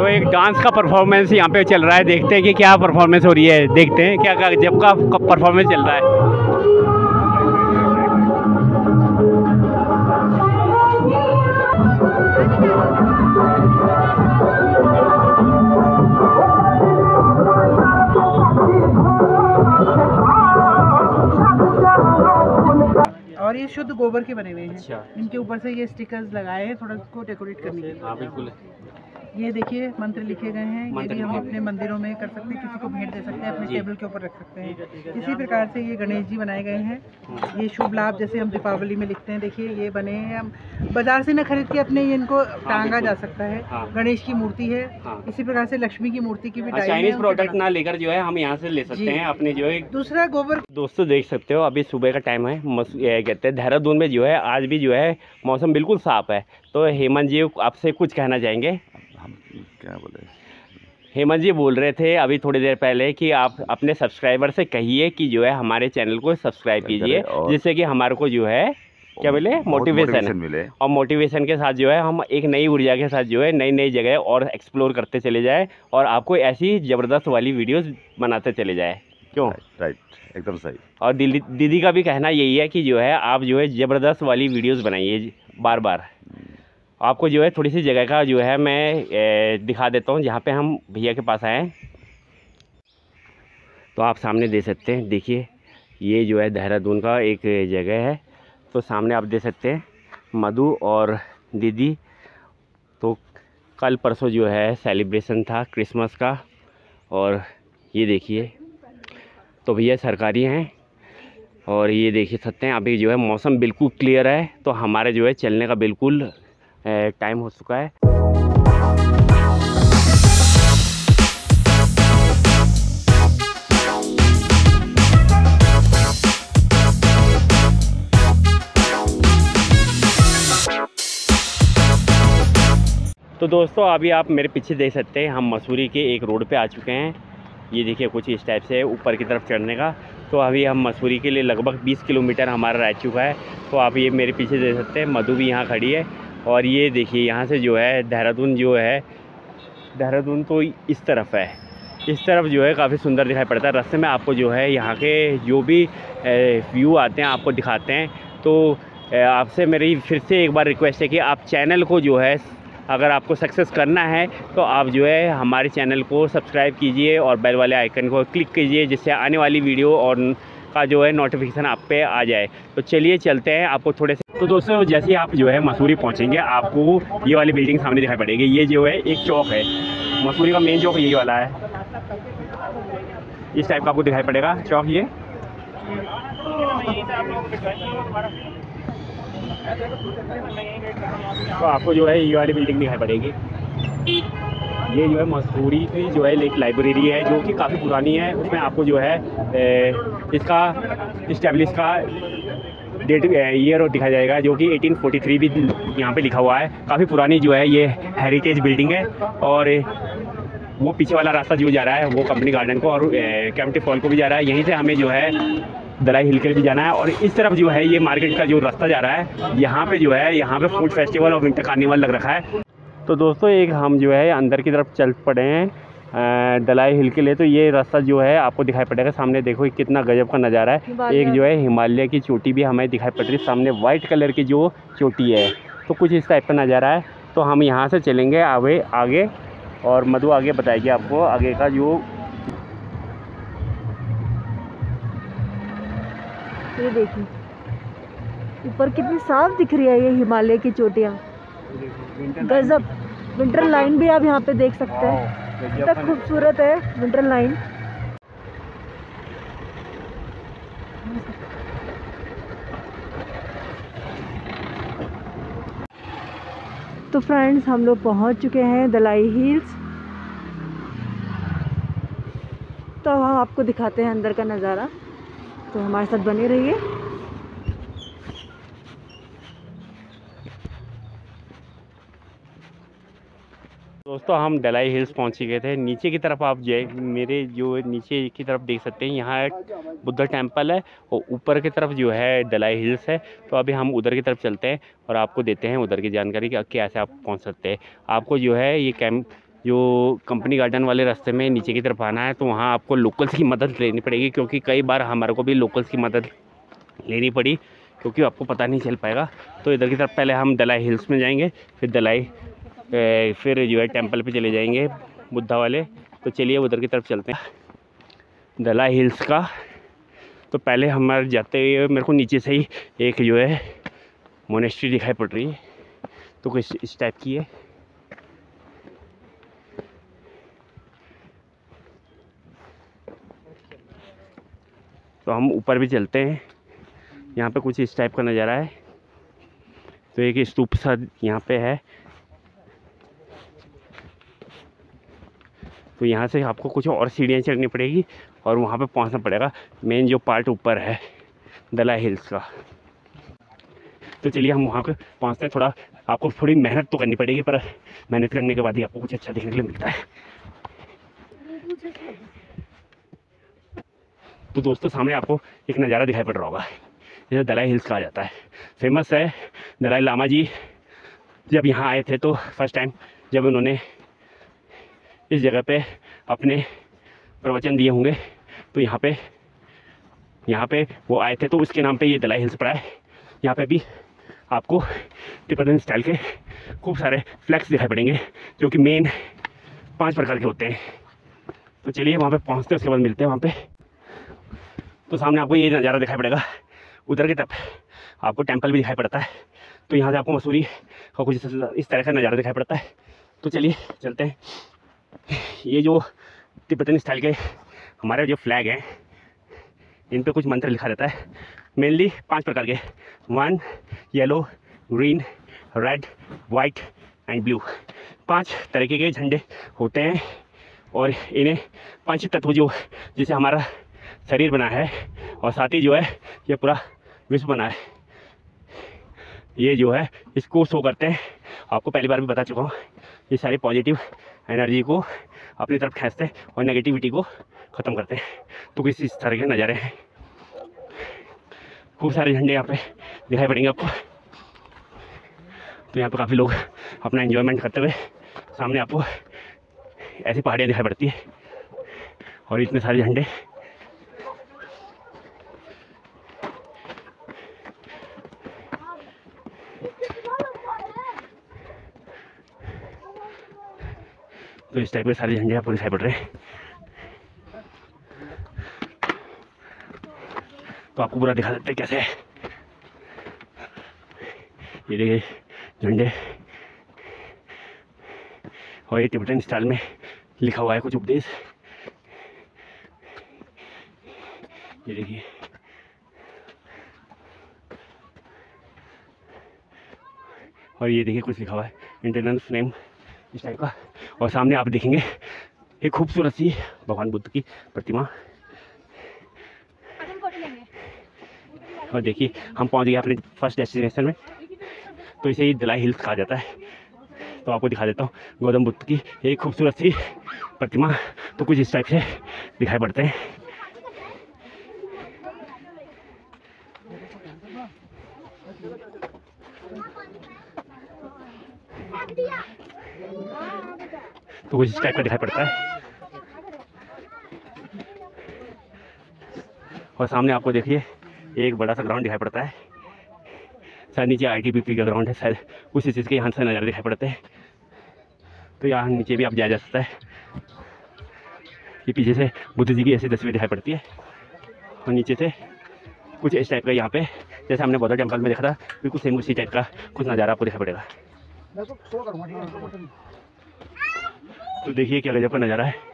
तो एक डांस का परफॉर्मेंस यहाँ पे चल रहा है, देखते हैं कि क्या परफॉर्मेंस हो रही है, देखते हैं क्या जब का परफॉर्मेंस चल रहा है। और ये शुद्ध गोबर के बने हुए हैं। अच्छा। इनके ऊपर से ये स्टिकर्स लगाए हैं थोड़ा इसको डेकोरेट करने के लिए। हाँ बिल्कुल। ये देखिए मंत्र लिखे गए हैं, ये भी हम अपने मंदिरों में कर सकते हैं, किसी को भेंट दे सकते हैं, अपने टेबल के ऊपर रख सकते हैं। इसी प्रकार से ये गणेश जी बनाए गए हैं। ये शुभ लाभ जैसे हम दीपावली में लिखते हैं, देखिए ये बने हैं। हम बाजार से न खरीद के अपने इनको टांगा जा सकता है। गणेश की मूर्ति है, इसी प्रकार से लक्ष्मी की मूर्ति की भी चाइनीज प्रोडक्ट ना लेकर जो है हम यहाँ से ले सकते हैं अपने जो है। दूसरा गोबर। दोस्तों देख सकते हो अभी सुबह का टाइम है, कहते हैं देहरादून में जो है आज भी जो है मौसम बिल्कुल साफ है। तो हेमंत जी आपसे कुछ कहना चाहेंगे? क्या बोले? हेमंत जी बोल रहे थे अभी थोड़ी देर पहले कि आप अपने सब्सक्राइबर से कहिए कि जो है हमारे चैनल को सब्सक्राइब कीजिए, जिससे कि हमारे को जो है क्या बोले मोटिवेशन मिले, और मोटिवेशन के साथ जो है हम एक नई ऊर्जा के साथ जो है नई नई जगह और एक्सप्लोर करते चले जाए और आपको ऐसी ज़बरदस्त वाली वीडियोस बनाते चले जाए। क्यों? राइट, एकदम सही। और दीदी का भी कहना यही है कि जो है आप जो है ज़बरदस्त वाली वीडियोस बनाइए बार बार। आपको जो है थोड़ी सी जगह का जो है मैं दिखा देता हूँ जहाँ पे हम भैया के पास आए हैं। तो आप सामने दे सकते हैं, देखिए ये जो है देहरादून का एक जगह है। तो सामने आप दे सकते हैं मधु और दीदी। तो कल परसों जो है सेलिब्रेशन था क्रिसमस का, और ये देखिए तो भैया सरकारी हैं। और ये देख सकते हैं अभी जो है मौसम बिल्कुल क्लियर है, तो हमारे जो है चलने का बिल्कुल टाइम हो चुका है। तो दोस्तों अभी आप मेरे पीछे देख सकते हैं हम मसूरी के एक रोड पे आ चुके हैं। ये देखिए कुछ इस टाइप से ऊपर की तरफ चढ़ने का। तो अभी हम मसूरी के लिए लगभग 20 किलोमीटर हमारा रह चुका है। तो आप ये मेरे पीछे देख सकते हैं मधु भी यहाँ खड़ी है। और ये देखिए यहाँ से जो है देहरादून जो है, देहरादून तो इस तरफ है, इस तरफ जो है काफ़ी सुंदर दिखाई पड़ता है। रास्ते में आपको जो है यहाँ के जो भी व्यू आते हैं आपको दिखाते हैं। तो आपसे मेरी फिर से एक बार रिक्वेस्ट है कि आप चैनल को जो है अगर आपको सक्सेस करना है तो आप जो है हमारे चैनल को सब्सक्राइब कीजिए और बेल वाले आइकन को क्लिक कीजिए, जिससे आने वाली वीडियो और का जो है नोटिफिकेशन आप पे आ जाए। तो चलिए चलते हैं आपको थोड़े से। तो दोस्तों जैसे ही आप जो है मसूरी पहुंचेंगे आपको ये वाली बिल्डिंग सामने दिखाई पड़ेगी। ये जो है एक चौक है, मसूरी का मेन चौक यही वाला है, इस टाइप का आपको दिखाई पड़ेगा चौक ये। तो आपको जो है ये वाली बिल्डिंग दिखाई पड़ेगी। ये जो है मसूरी की जो है एक लाइब्रेरी है जो कि काफ़ी पुरानी है। उसमें आपको जो है इसका इस्टेब्लिश का डेट ईयर और दिखाया जाएगा, जो कि 1843 भी यहाँ पे लिखा हुआ है। काफ़ी पुरानी जो है ये हेरिटेज बिल्डिंग है। और वो पीछे वाला रास्ता जो जा रहा है वो कंपनी गार्डन को और कैंपटी फॉल को भी जा रहा है। यहीं से हमें जो है दलाई हिल के भी जाना है। और इस तरफ जो है ये मार्केट का जो रास्ता जा रहा है, यहाँ पे जो है यहाँ पे फूड फेस्टिवल और विंटर कार्निवल लग रखा है। तो दोस्तों एक हम जो है अंदर की तरफ चल पड़े हैं दलाई हिल के लिए। तो ये रास्ता जो है आपको दिखाई पड़ेगा सामने, देखो कितना गजब का नज़ारा है। एक जो है हिमालय की चोटी भी हमें दिखाई पड़ रही है सामने, वाइट कलर की जो चोटी है। तो कुछ इस टाइप का नज़ारा है। तो हम यहाँ से चलेंगे आगे और मधु आगे बताएगी आपको आगे का जो। ये देखिए ऊपर कितनी साफ दिख रही है ये हिमालय की चोटियाँ, गजब। विंटर लाइन भी आप यहाँ पे देख सकते हैं, कितना खूबसूरत है विंटर लाइन। तो फ्रेंड्स हम लोग पहुँच चुके हैं दलाई हिल्स। तो हम आपको दिखाते हैं अंदर का नज़ारा, तो हमारे साथ बने रहिए। दोस्तों हम दलाई हिल्स पहुंच गए थे। नीचे की तरफ आप मेरे जो नीचे की तरफ देख सकते हैं, यहाँ एक बुद्धा टेम्पल है और ऊपर की तरफ जो है दलाई हिल्स है। तो अभी हम उधर की तरफ चलते हैं और आपको देते हैं उधर की जानकारी कि कैसे आप पहुंच सकते हैं। आपको जो है ये जो कंपनी गार्डन वाले रास्ते में नीचे की तरफ आना है तो वहाँ आपको लोकल्स की मदद लेनी पड़ेगी, क्योंकि कई बार हमारे को भी लोकल्स की मदद लेनी पड़ी, क्योंकि आपको पता नहीं चल पाएगा। तो इधर की तरफ पहले हम दलाई हिल्स में जाएंगे, फिर फिर जो है टेंपल पे चले जाएंगे बुद्धा वाले। तो चलिए उधर की तरफ चलते हैं दलाई हिल्स का। तो पहले हमारे जाते हुए मेरे को नीचे से ही एक जो है मोनेस्ट्री दिखाई पड़ रही है, तो कुछ इस टाइप की है। तो हम ऊपर भी चलते हैं, यहाँ पे कुछ इस टाइप का नज़ारा है। तो एक स्तूप सा यहाँ पे है, तो यहाँ से आपको कुछ और सीढ़ियाँ चढ़नी पड़ेगी और वहाँ पे पहुँचना पड़ेगा मेन जो पार्ट ऊपर है दलाई हिल्स का। तो चलिए हम वहाँ पे पहुँचते हैं। थोड़ा आपको थोड़ी मेहनत तो करनी पड़ेगी, पर मेहनत करने के बाद ही आपको कुछ अच्छा देखने के लिए मिलता है। तो दोस्तों सामने आपको एक नज़ारा दिखाई पड़ रहा होगा, जैसे दलाई हिल्स कहा जाता है। फेमस है। दलाई लामा जी जब यहाँ आए थे तो फर्स्ट टाइम जब उन्होंने इस जगह पे अपने प्रवचन दिए होंगे, तो यहाँ पे वो आए थे, तो उसके नाम पे ये दलाई हिल्स पड़ा है। यहाँ पे भी आपको तिब्बतन स्टाइल के खूब सारे फ्लैग्स दिखाई पड़ेंगे, जो कि मेन 5 प्रकार के होते हैं। तो चलिए वहाँ पे पहुँचते हैं, उसके बाद मिलते हैं वहाँ पे। तो सामने आपको ये नज़ारा दिखाई पड़ेगा। उधर की तरफ आपको टेंपल भी दिखाई पड़ता है। तो यहाँ से आपको मसूरी का कुछ इस तरह का नज़ारा दिखाई पड़ता है। तो चलिए चलते हैं। ये जो तिब्बतन स्टाइल के हमारे जो फ्लैग हैं, इन पे कुछ मंत्र लिखा रहता है। मेनली 5 प्रकार के, 1 yellow, green, red, white and blue. 5 तरीके के झंडे होते हैं और इन्हें 5 तत्व जो जिसे हमारा शरीर बना है और साथ ही जो है ये पूरा विश्व बना है, ये जो है इसको शो करते हैं। आपको पहली बार भी बता चुका हूँ, ये सारी पॉजिटिव एनर्जी को अपनी तरफ खींचते हैं और नेगेटिविटी को ख़त्म करते हैं। तो कुछ इस तरह के नज़ारे हैं। खूब सारे झंडे यहाँ पे दिखाई पड़ेंगे आपको। तो यहाँ पे काफ़ी लोग अपना एंजॉयमेंट करते हुए, सामने आपको ऐसी पहाड़ियाँ दिखाई पड़ती है और इतने सारे झंडे। तो इस टाइप के सारे झंडे आपको दिखाई पड़ रहे हैं। तो आपको पूरा दिखा देते हैं कैसे है। ये देखिए झंडे, और ये तिब्बतन स्टाइल में लिखा हुआ है कुछ उपदेश। ये देखिए और ये देखिए कुछ लिखा हुआ है इंटरनल फ्लेम इस टाइप का। और सामने आप देखेंगे एक खूबसूरत सी भगवान बुद्ध की प्रतिमा। और देखिए हम पहुंच गए अपने फर्स्ट डेस्टिनेशन में। तो इसे ही दलाई हिल्स कहा जाता है। तो आपको दिखा देता हूँ गौतम बुद्ध की एक खूबसूरत सी प्रतिमा। तो कुछ इस टाइप से दिखाई पड़ते हैं। तो कुछ इस टाइप का दिखाई पड़ता है। और सामने आपको देखिए एक बड़ा सा ग्राउंड दिखाई पड़ता है। शायद नीचे ITBP का ग्राउंड है, शायद उसी चीज़ के यहाँ से नज़ारे दिखाई पड़ते हैं। तो यहाँ नीचे भी आप जाया जा सकता है। ये पीछे से बुद्ध जी की ऐसी तस्वीर दिखाई पड़ती है और नीचे से कुछ इस टाइप का यहाँ पे, जैसे हमने बौद्ध टेम्पल में देखा था, बिल्कुल सेम उसी टाइप का कुछ नज़ारा आपको दिखाई पड़ेगा। तो देखिए क्या गजब का नज़ारा है।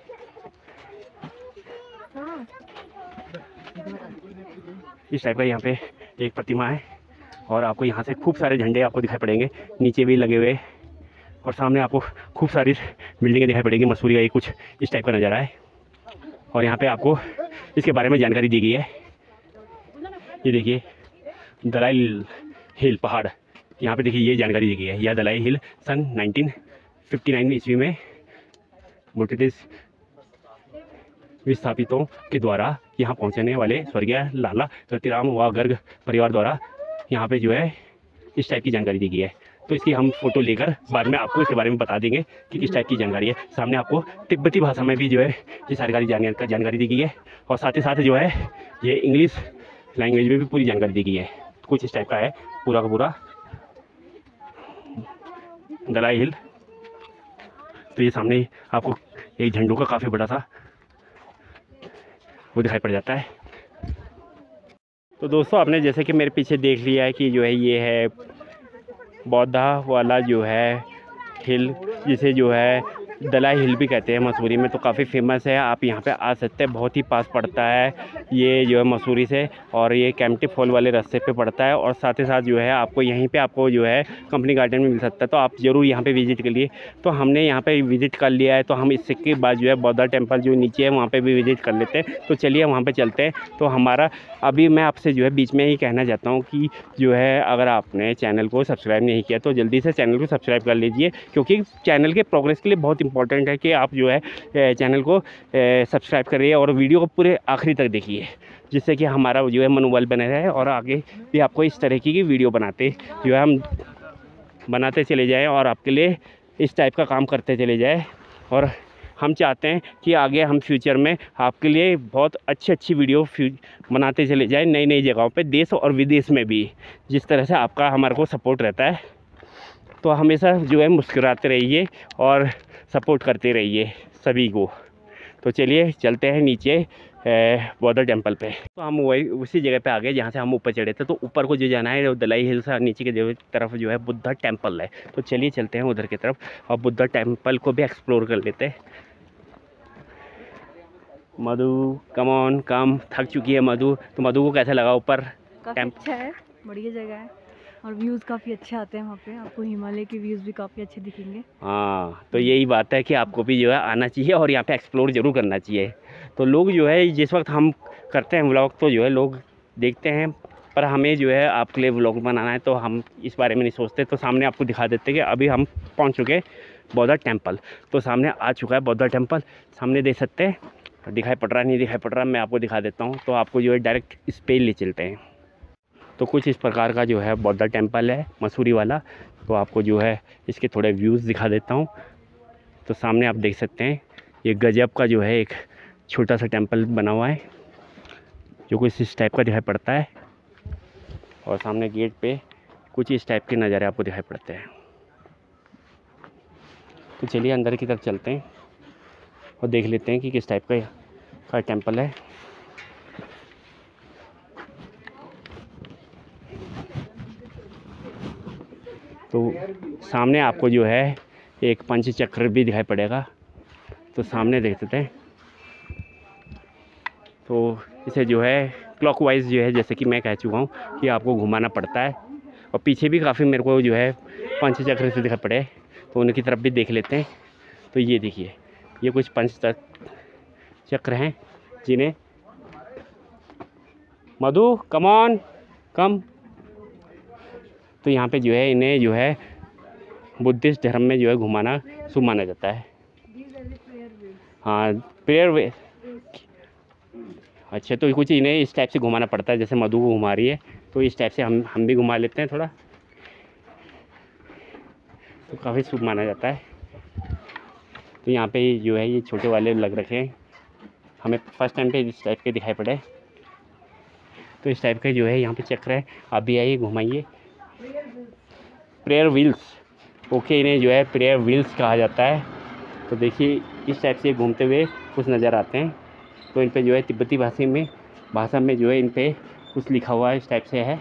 इस टाइप का यहाँ पे एक प्रतिमा है और आपको यहाँ से खूब सारे झंडे आपको दिखाई पड़ेंगे, नीचे भी लगे हुए। और सामने आपको खूब सारी बिल्डिंगें दिखाई पड़ेंगी। मसूरी का ये कुछ इस टाइप का नज़ारा है। और यहाँ पे आपको इसके बारे में जानकारी दी गई है। ये देखिए दलाई हिल पहाड़, यहाँ पे देखिए ये जानकारी दी गई है। यह दलाई हिल सन 1959 ईस्वी में बुद्धिस्ट विस्थापितों के द्वारा यहाँ पहुँचने वाले स्वर्गीय लाला रतिराम व गर्ग परिवार द्वारा यहाँ पे जो है इस टाइप की जानकारी दी गई है। तो इसकी हम फ़ोटो लेकर बाद में आपको इसके बारे में बता देंगे कि किस टाइप की जानकारी है। सामने आपको तिब्बती भाषा में भी जो है ये सारी जानकारी दी गई है, और साथ ही साथ जो है ये इंग्लिश लैंग्वेज में भी पूरी जानकारी दी गई है। कुछ इस टाइप का है पूरा का पूरा दलाई हिल। तो ये सामने आपको एक झंडों का काफ़ी बड़ा सा वो दिखाई पड़ जाता है। तो दोस्तों आपने जैसे कि मेरे पीछे देख लिया है कि जो है ये है बौद्धा वाला जो है हिल, जिसे जो है दलाई हिल भी कहते हैं मसूरी में। तो काफ़ी फेमस है, आप यहाँ पे आ सकते हैं। बहुत ही पास पड़ता है ये जो है मसूरी से, और ये कैंपटी फॉल वाले रास्ते पे पड़ता है। और साथ ही साथ जो है आपको यहीं पे आपको जो है कंपनी गार्डन में मिल सकता है। तो आप ज़रूर यहाँ पे विज़िट करिए। तो हमने यहाँ पे विज़िट कर लिया है, तो हम इसके बाद जो है बौद्धा टेम्पल जो नीचे है वहाँ पर भी विज़िट कर लेते हैं। तो चलिए वहाँ पर चलते हैं। तो हमारा अभी मैं आपसे जो है बीच में ही कहना चाहता हूँ कि जो है अगर आपने चैनल को सब्सक्राइब नहीं किया तो जल्दी से चैनल को सब्सक्राइब कर लीजिए, क्योंकि चैनल के प्रोग्रेस के लिए बहुत इंपॉर्टेंट है कि आप जो है चैनल को सब्सक्राइब करिए और वीडियो को पूरे आखिरी तक देखिए, जिससे कि हमारा जो है मनोबल बने रहे और आगे भी आपको इस तरह की वीडियो हम बनाते चले जाएँ और आपके लिए इस टाइप का काम करते चले जाए। और हम चाहते हैं कि आगे हम फ्यूचर में आपके लिए बहुत अच्छी वीडियो बनाते चले जाएं नई नई जगहों पे, देश और विदेश में भी। जिस तरह से आपका हमारे को सपोर्ट रहता है, तो हमेशा जो है मुस्कुराते रहिए और सपोर्ट करते रहिए सभी को। तो चलिए चलते हैं नीचे बौद्धा टेम्पल पे। तो हम वही उसी जगह पे आ गए जहाँ से हम ऊपर चढ़े थे। तो ऊपर को जो जाना है दलाई हिल से नीचे की तरफ जो है बुद्धा टेम्पल है। तो चलिए चलते हैं उधर की तरफ और बुद्धा टेम्पल को भी एक्सप्लोर कर लेते हैं। मधु कम ऑन कम, थक चुकी है मधु। तो मधु को कैसा लगा ऊपर? काफ़ी अच्छा है, बढ़िया जगह है और व्यूज़ काफ़ी अच्छे आते हैं वहाँ पे। आपको हिमालय के व्यूज़ भी काफ़ी अच्छे दिखेंगे। हाँ, तो यही बात है कि आपको भी जो है आना चाहिए और यहाँ पे एक्सप्लोर ज़रूर करना चाहिए। तो लोग जो है जिस वक्त हम करते हैं व्लॉग तो जो है लोग देखते हैं, पर हमें जो है आपके लिए व्लॉग बनाना है तो हम इस बारे में नहीं सोचते। तो सामने आपको दिखा देते कि अभी हम पहुँच चुके हैं बौद्धा टेम्पल। तो सामने आ चुका है बौद्धा टेम्पल, सामने देख सकते हैं। दिखाई पड़ रहा नहीं दिखाई पड़ रहा, मैं आपको दिखा देता हूँ। तो आपको जो है डायरेक्ट इस पे ले चलते हैं। तो कुछ इस प्रकार का जो है बौद्धा टेम्पल है मसूरी वाला। तो आपको जो है इसके थोड़े व्यूज़ दिखा देता हूँ। तो सामने आप देख सकते हैं ये गजब का जो है एक छोटा सा टेम्पल बना हुआ है जो कुछ इस टाइप का दिखाई पड़ता है। और सामने गेट पे कुछ इस टाइप के नज़ारे आपको दिखाई पड़ते हैं। तो चलिए अंदर की तरफ चलते हैं और देख लेते हैं कि किस टाइप का टेम्पल है। तो सामने आपको जो है एक पंचचक्र भी दिखाई पड़ेगा। तो सामने देख सकते हैं। तो इसे जो है क्लॉकवाइज जो है जैसे कि मैं कह चुका हूँ कि आपको घुमाना पड़ता है। और पीछे भी काफ़ी मेरे को जो है पंचचक्र से दिखाई पड़े, तो उनकी तरफ भी देख लेते हैं। तो ये देखिए ये कुछ पंचचक्र हैं जिन्हें मधु कम ऑन कम। तो यहाँ पे जो है इन्हें जो है बुद्धिस्ट धर्म में जो है घुमाना शुभ माना जाता है। हाँ, प्रेयर वे। अच्छा, तो कुछ इन्हें इस टाइप से घुमाना पड़ता है जैसे मधु को घुमा रही है। तो इस टाइप से हम भी घुमा लेते हैं थोड़ा, तो काफ़ी शुभ माना जाता है। तो यहाँ पे जो है ये छोटे वाले लग रखे हैं, हमें फर्स्ट टाइम पे इस टाइप के दिखाई पड़े। तो इस टाइप का जो है यहाँ पे चक्र है, आप भी आइए घुमाइए। प्रेयर व्हील्स, ओके, इन्हें जो है प्रेयर व्हील्स कहा जाता है। तो देखिए इस टाइप से घूमते हुए कुछ नज़र आते हैं। तो इन पे जो है तिब्बती भाषा में जो है इन पे कुछ लिखा हुआ है, इस टाइप से है।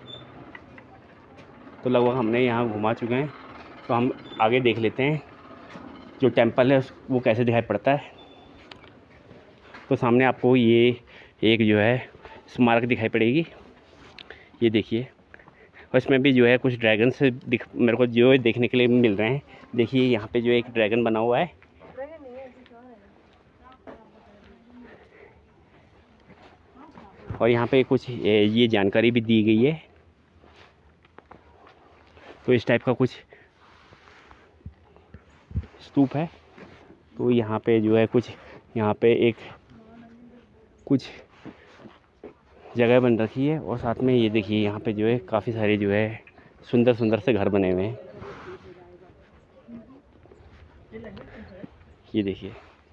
तो लगभग हमने यहाँ घुमा चुके हैं। तो हम आगे देख लेते हैं जो टेम्पल है वो कैसे दिखाई पड़ता है। तो सामने आपको ये एक जो है स्मारक दिखाई पड़ेगी, ये देखिए। और इसमें भी जो है कुछ ड्रैगन से मेरे को जो है देखने के लिए मिल रहे हैं। देखिए यहाँ पे जो एक ड्रैगन बना हुआ है। और यहाँ पे कुछ ये जानकारी भी दी गई है। तो इस टाइप का कुछ स्तूप है। तो यहाँ पे जो है कुछ यहाँ पे एक कुछ जगह बन रखी है। और साथ में ये देखिए यहाँ पे जो है काफ़ी सारे जो है सुंदर सुंदर से घर बने हुए हैं। ये देखिए,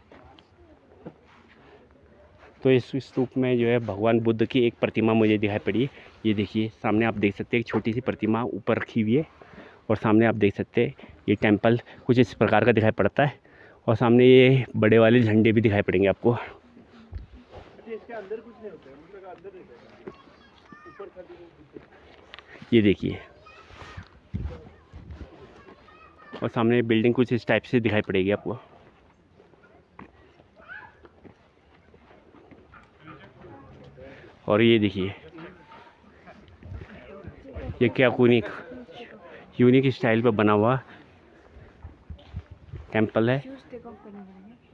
तो इस स्तूप में जो है भगवान बुद्ध की एक प्रतिमा मुझे दिखाई पड़ी। ये देखिए सामने आप देख सकते हैं एक छोटी सी प्रतिमा ऊपर रखी हुई है, और सामने आप देख सकते हैं ये टेंपल कुछ इस प्रकार का दिखाई पड़ता है, और सामने ये बड़े वाले झंडे भी दिखाई पड़ेंगे आपको। ये देखिए, और सामने बिल्डिंग कुछ इस टाइप से दिखाई पड़ेगी आपको। और ये देखिए, ये क्या यूनिक स्टाइल पे बना हुआ टेंपल है।